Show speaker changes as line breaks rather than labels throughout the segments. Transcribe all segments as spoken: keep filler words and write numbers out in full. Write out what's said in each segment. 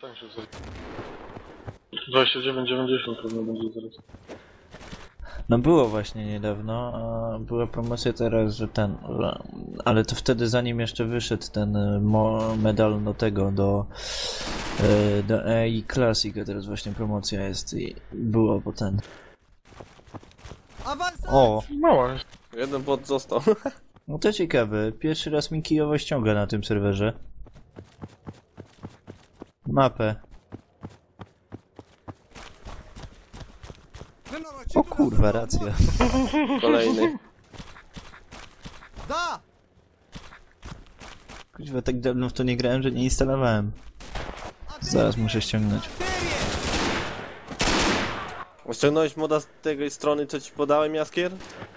tańsze za... dwadzieścia dziewięć dziewięćdziesiąt pewno będzie zaraz.
No było właśnie niedawno, a była promocja teraz, że ten, że, ale to wtedy zanim jeszcze wyszedł ten mo, medal do tego, do yy, do A I Classic, a teraz właśnie promocja jest i było potem. O!
Mała jest.
Jeden bot został.
No to ciekawe, pierwszy raz mi kijowo ściąga na tym serwerze. Mapę. O kurwa, racja.
Kolejny.
Kurwa, tak dawno w to nie grałem, że nie instalowałem. Zaraz muszę ściągnąć.
Ściągnąłeś moda z tej strony, co ci podałem, Jaskier?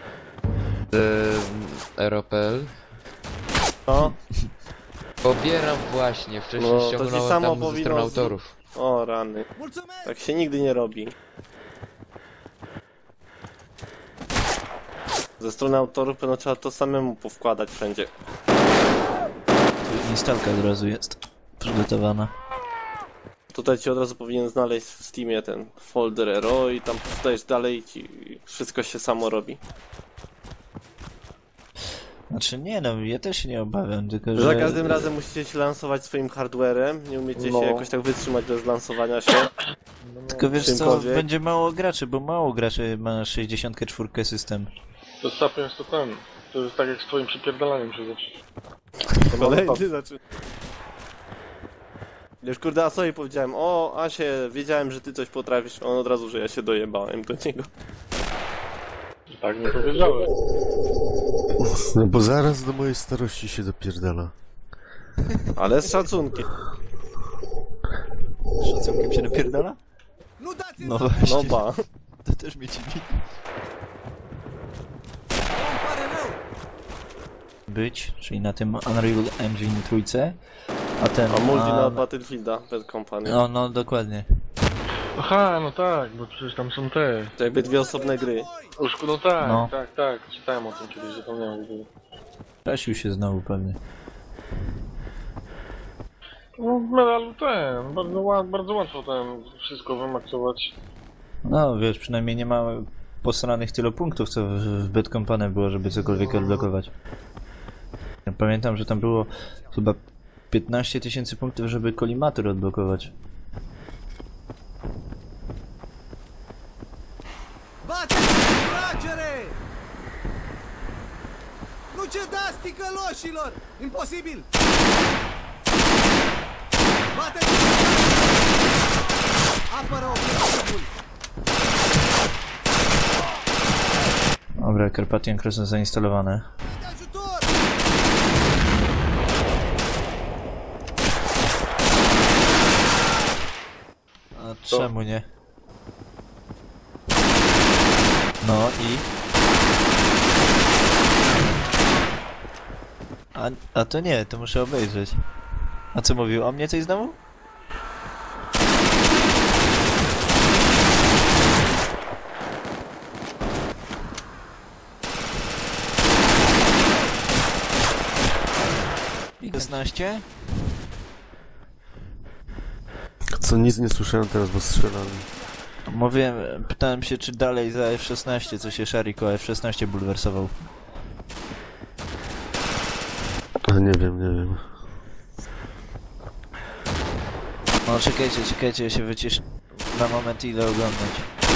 Aeropel.
No.
Pobieram właśnie, wcześniej
No, to ci
ściągnąłem
samo
tam ze
powinno
strony
z-
autorów.
O rany. Tak się nigdy nie robi. Ze strony autorów pewno trzeba to samemu powkładać wszędzie.
Tu instalka od razu jest przygotowana.
Tutaj ci od razu powinien znaleźć w Steamie ten folder Ero i tam dajesz dalej i ci wszystko się samo robi.
Znaczy nie no, ja też się nie obawiam, tylko
Że
że...
za każdym razem musicie się lansować swoim hardwarem, nie umiecie
No.
się jakoś tak wytrzymać bez lansowania się.
Tylko wiesz co,
czymkolwiek.
będzie mało graczy, bo mało graczy ma sześćdziesiąt cztery system.
To z Sapiens to ten. To jest tak jak z twoim przypierdalaniem się zacznie.
Kolejny znaczy. Już kurde Asowi powiedziałem, o Asie, wiedziałem, że ty coś potrafisz, on od razu, że ja się dojebałem do niego.
Tak mi powiedziałem.
No bo zaraz do mojej starości się dopierdala.
Ale z szacunkiem.
Szacunkiem się napierdala? No właśnie,
No ba.
to też mnie dziwi. Być, czyli na tym Unreal Engine trójce, a ten...
A multi
a-
na Battlefielda, bez kompanii.
No, no dokładnie.
Aha, no tak, bo przecież tam są te...
To jakby dwie osobne gry.
Uszku, no tak,
No.
tak, tak. Czytałem o tym kiedyś, zapomniałem. że-
Prasił się znowu pewnie.
No w medalu ten, bardzo, ła- bardzo łatwo ten wszystko wymaksować.
No wiesz, przynajmniej nie ma posranych tylu punktów, co w, w Bad Company było, żeby cokolwiek odblokować. Ja pamiętam, że tam było chyba piętnaście tysięcy punktów, żeby kolimator odblokować.
Bateți-vă, tragere! Nu cedați, ticăloșilor! Imposibil! Bateți-vă! Apără obiectivul!
Dobra, Carpathian Cross zainstalowane.
De ajutor!
A czemu nie? No i... A, a to nie, to muszę obejrzeć. A co mówił o mnie coś znowu? I szesnaście?
Co, nic nie słyszałem teraz, bo strzelałem.
Mówiłem, pytałem się, czy dalej za F szesnaście, co się Shariko o F szesnaście bulwersował.
A nie wiem, nie wiem.
No czekajcie, czekajcie, ja się wycieszę. Na moment idę oglądać.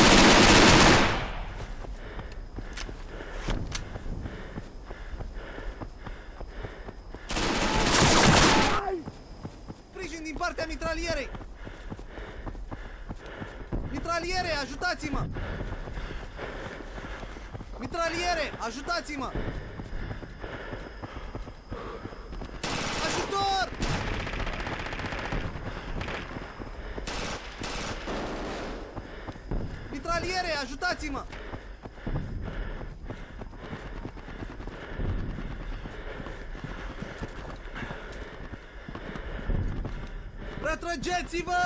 Sprijin din partea mitralierei! Mitraliere, ajutați-mă! Mitraliere, ajutați-mă! Ajutor! Mitraliere, ajutați-mă! Retrăgeți-vă!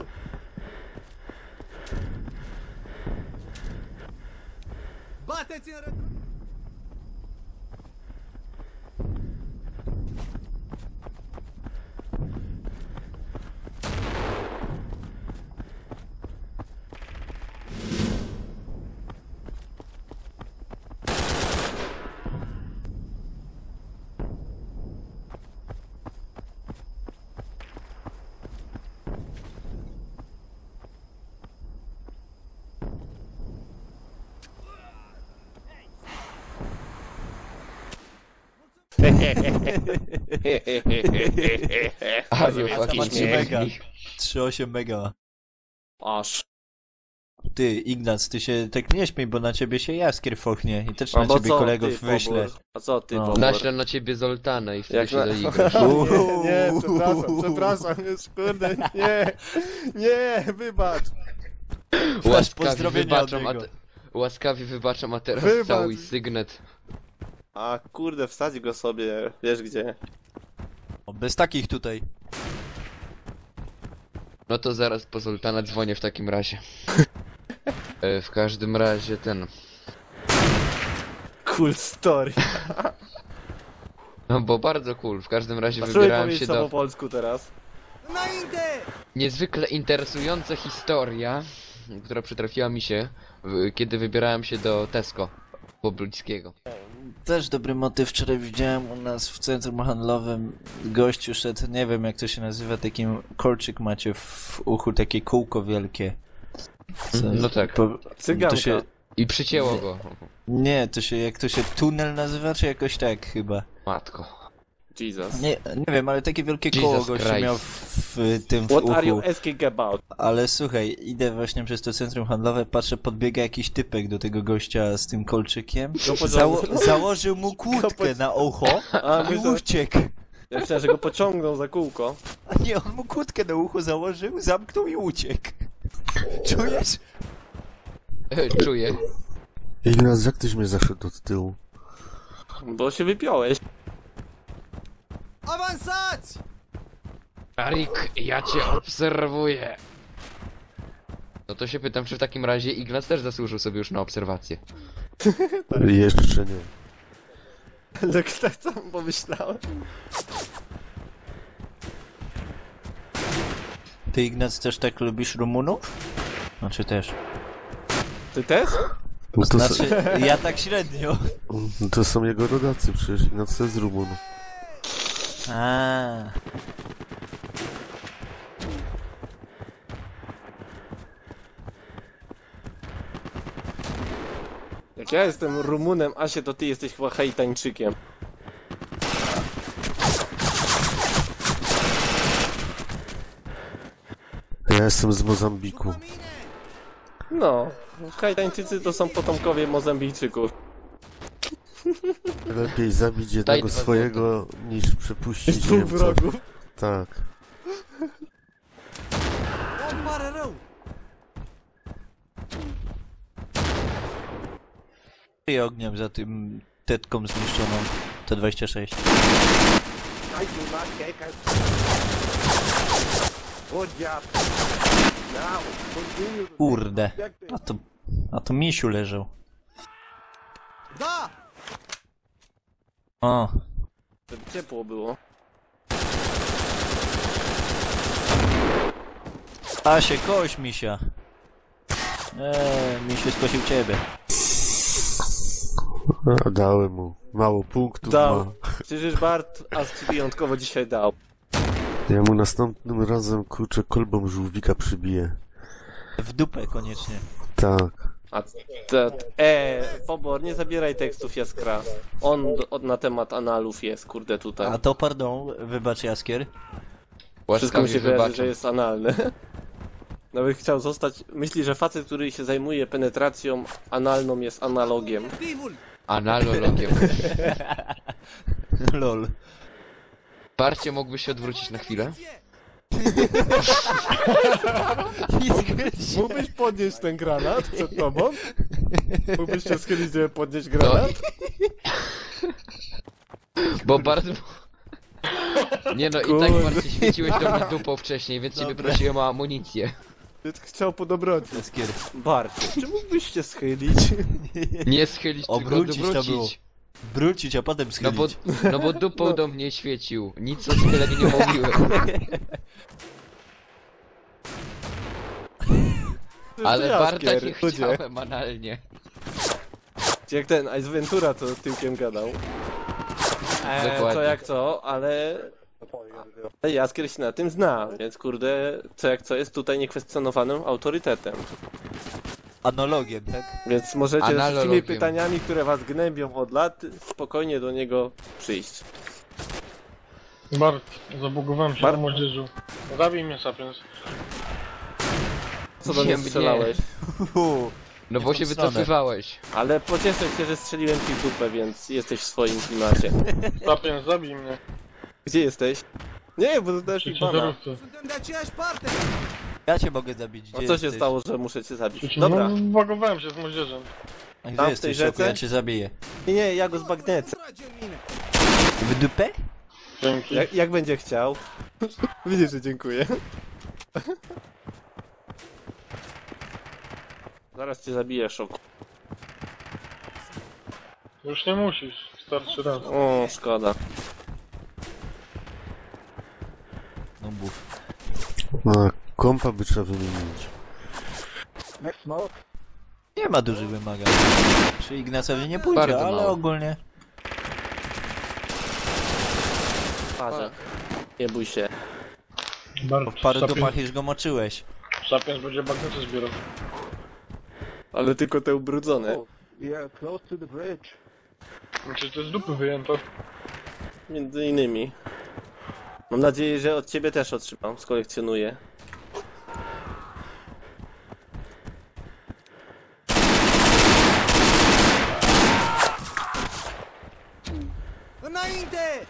Bateți în retro...
Are you
Ja
fucking
ma trzy
kidding
mega.
me?
trzy osiem mega.
Aż.
Ty, Ignac, ty się tak nie śmiej, bo na ciebie się Jaskier fochnie i też
A
na
bo
ciebie
co
kolegów
ty,
wyślę.
Pobor? A co ty,
No.
Pobor?
Naślę na ciebie Zoltana i wtedy
Jak
się
na-
doigrasz.
Nie, nie, przepraszam, przepraszam, już kurde, nie, nie, wybacz.
Łaskawie
pozdrowienia od
wybaczam, a
niego.
te... Łaskawie wybaczam, a teraz
Wybacz.
całuj sygnet.
A kurde, wsadź go sobie, wiesz gdzie.
O, bez takich tutaj.
No to zaraz po Zoltana dzwonię w takim razie. E, w każdym razie ten...
Cool story.
No bo bardzo cool, w każdym razie
A spróbuj
wybierałem
powiedzieć
się
to po
do...
polsku teraz.
Înainte!
Niezwykle interesująca historia, która przytrafiła mi się, w- kiedy wybierałem się do Tesco pobliskiego.
Też dobry motyw. Wczoraj widziałem u nas w centrum handlowym gościu szedł, nie wiem jak to się nazywa, takim kolczyk macie w uchu, takie kółko wielkie. Co-
No tak.
Po,
Cyganka.
to się,
I przycięło go.
nie, to się, jak to się tunel nazywa, czy jakoś tak chyba.
Matko.
Jesus.
Nie, nie wiem, ale takie wielkie
Jesus
koło gościu
Christ.
miał w, w tym w
What are you
uchu.
asking about?
Ale słuchaj, idę właśnie przez to centrum handlowe, patrzę, podbiega jakiś typek do tego gościa z tym kolczykiem. Zało założył mu kłódkę na ucho
A,
i
myślę,
uciekł.
ja myślałem, że go pociągnął za kółko.
A nie, on mu kłódkę na ucho założył, zamknął i uciekł. Czujesz?
E, Czuję.
Ignac, jak tyś mnie zaszedł od tyłu?
Bo się wypiąłeś.
Avansați!
Arik, ja cię obserwuję. No to się pytam, czy w takim razie Ignac też zasłużył sobie już na obserwację.
Jeszcze nie.
No tak samo pomyślałem.
Ty, Ignac, też tak lubisz Rumunów? Znaczy też.
Ty też?
No to, s-
Znaczy, ja tak średnio.
to są jego rodacy, przecież Ignac jest z Rumunu.
A.
Jak ja jestem Rumunem, Asie, to ty jesteś chyba Haitańczykiem.
Ja jestem z Mozambiku.
După mine!
No, Haitańczycy to są potomkowie Mozambijczyków.
Lepiej zabić jednego
dwa
swojego, niż przepuścić
Dwóch
Niemca.
wrogów.
Tak.
Îmi pare rău!
I ogniem za tym tetką zniszczoną T dwadzieścia sześć. Kurde. A to, a to misiu leżał.
Da!
O,
Żeby ciepło było.
a się koś misia. Eee, misiu skosił ciebie.
A, dałem mu. Mało punktów
Dał.
ma.
Przecież Bart As ci wyjątkowo dzisiaj dał.
Ja mu następnym razem, kurczę, kolbą żółwika przybiję.
W dupę koniecznie.
Tak.
A te, e, Pobor, nie zabieraj tekstów Jaskra. On od, na temat analów jest, kurde, tutaj.
A to pardon, wybacz Jaskier.
Wszystko mi się
Łaskawie
kojarzy,
wybaczam.
że jest analny. Nawet chciał zostać... Myśli, że facet, który się zajmuje penetracją analną jest analogiem.
Motivul!
Analogiem.
Lol.
Parcie, mógłbyś się odwrócić na chwilę?
Mógłbyś podnieść ten granat przed tobą? Mógłbyś się schylić, żeby podnieść granat?
Bo bardzo... Nie no, i tak
Kurde.
Parcie świeciłeś do mnie dupą wcześniej, więc ciebie
Dobra.
prosiłem o amunicję.
Chciał po dobroci.
Jaskier.
Bart, czy mógłbyś się schylić?
Nie schylić, tylko
Obrócić to
odwrócić.
było. Wrócić, a potem
No bo,
schylić.
no bo dupą do mnie świecił. Nic o schyleniu nie mówiłem. Ale Barta nie chciałem analnie.
Jak ten Ice Ventura to tyłkiem gadał. E,
Dokładnie.
co jak co, ale... ale Jaskier się na tym zna, więc kurde, co jak co jest tutaj niekwestionowanym autorytetem.
Analogiem, tak?
Więc możecie z
Analogiem.
tymi pytaniami, które was gnębią od lat, spokojnie do niego przyjść.
Bart, zabugowałem się
Bart?
na młodzieżu. Zabij mnie, Sapiens.
Co do
Nie
mnie
mnie.
strzelałeś?
Uhu.
No bo się
tą stronę.
wycofywałeś.
Ale pocieszę się, że strzeliłem ci w dupę, więc jesteś w swoim klimacie.
Sapiens, zabij mnie.
Gdzie jesteś? Nie, bo to też
Przy
mi pana.
ciężarówce.
Suntem de aceeași parte!
Ja cię mogę zabić,
No
gdzie
co się
jesteś?
stało, że muszę cię zabić?
Przy
Dobra,
No, bugowałem się z młodzieżą.
A gdzie
Tam w
jesteś,
tej
Szoku?
rzece?
Ja cię zabiję.
nie, nie, ja go zbagnecę.
Trage în mine!
W dupę?
Dzięki.
Jak, jak będzie chciał. Widzisz, że dziękuję. Zaraz cię zabiję, Szoku.
Już nie musisz. Starczy raz.
O, szkoda.
No mów.
A, kompa by trzeba wymienić.
Nie ma dużych wymagań. Przy Ignacowi nie pójdzie,
Bardzo
ale
mało.
ogólnie...
Parze. Nie bój się.
Bart,
W paru
Sapiens,
dupach już go moczyłeś.
Sapiens będzie bagnety zbierał.
Ale tylko te ubrudzone.
Znaczy to z dupy wyjęto.
Między innymi. Mam nadzieję, że od ciebie też otrzymam, skolekcjonuję.
Înainte!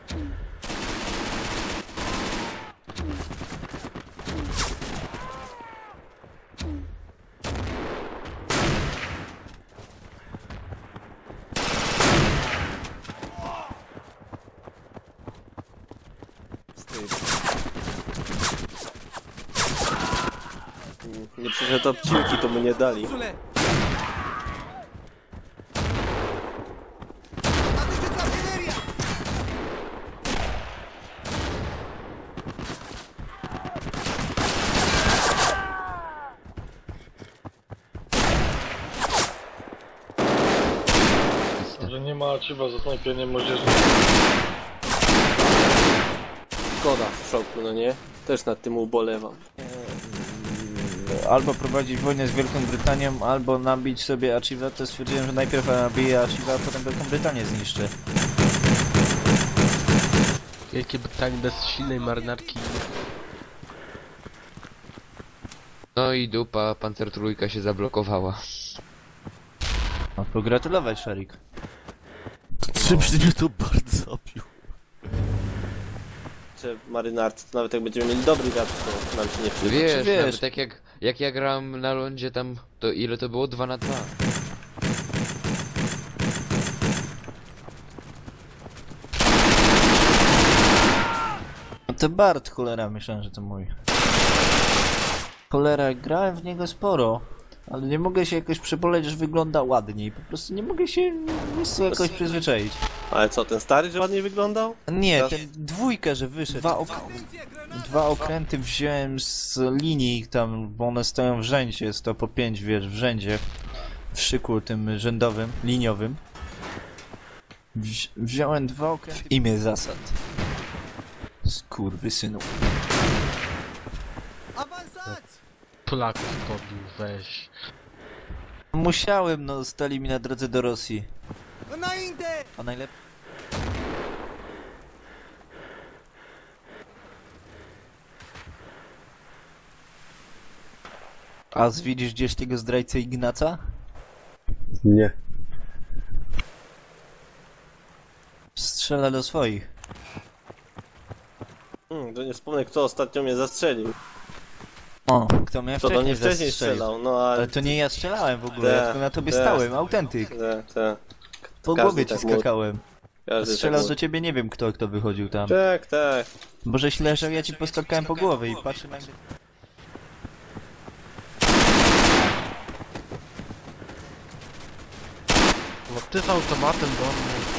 Nie przyszedł obcinki, to mu nie dali.
Sule! Aduceți artileria!
Że nie ma ciba za snajpienie młodzieży.
Szkoda w szoku, no nie? Też nad tym ubolewam.
Albo prowadzić wojnę z Wielką Brytanią, albo nabić sobie Achieva, to stwierdziłem, że najpierw nabiję Achieva, a potem Wielką Brytanię zniszczę.
Wielkie Brytanii bez silnej marynarki.
No i dupa, Panzer Trójka się zablokowała.
No, pogratulować, Szarik.
Czymś mnie to bardzo zabił.
Że w marynarce, to nawet jak będziemy mieli dobry wiatr, to nam się nie przyda.
Wiesz,
wiesz.
nawet tak jak, jak ja grałem na lądzie tam, to ile to było? dwa na dwa.
No to Bart, cholera, myślałem, że to mój. Cholera, grałem w niego sporo, ale nie mogę się jakoś przeboleć, że wygląda ładniej. Po prostu nie mogę się nic jakoś przyzwyczaić.
Ale co, ten stary, że ładniej wyglądał?
Nie,
Teraz-
ten dwójka, że wyszedł. Dwa, ok
Atenție, granată!
dwa okręty wziąłem z linii tam, bo one stoją w rzędzie, sto po pięć, wiesz, w rzędzie. W szyku tym rzędowym, liniowym. Wzi wziąłem dwa okręty. Imię zasad. Skurwysynu.
Avansați!
Polaków pobił, weź.
Musiałem, no, stali mi na drodze do Rosji.
Înainte!
A najlepiej... A widzisz gdzieś tego zdrajcę Ignaca?
Nie.
Strzela do swoich.
Hmm, to nie wspomnę, kto ostatnio mnie zastrzelił.
O, kto mnie
Kto do
wcześniej
mnie wcześniej
zastrzelił.
strzelał, no ale...
Ale to nie ja strzelałem w ogóle,
Te,
ja tylko na tobie
te.
stałem, autentyk.
Te, te.
Po
Każdy
głowie ci
tak mówi.
skakałem.
Każdy
Strzelał
tak
do ciebie, nie wiem kto, kto wychodził tam.
mówi. Tak, tak.
Bo żeś leżał, ja ci poskakałem po głowie i patrzę nagle...
No ty z automatem do mnie.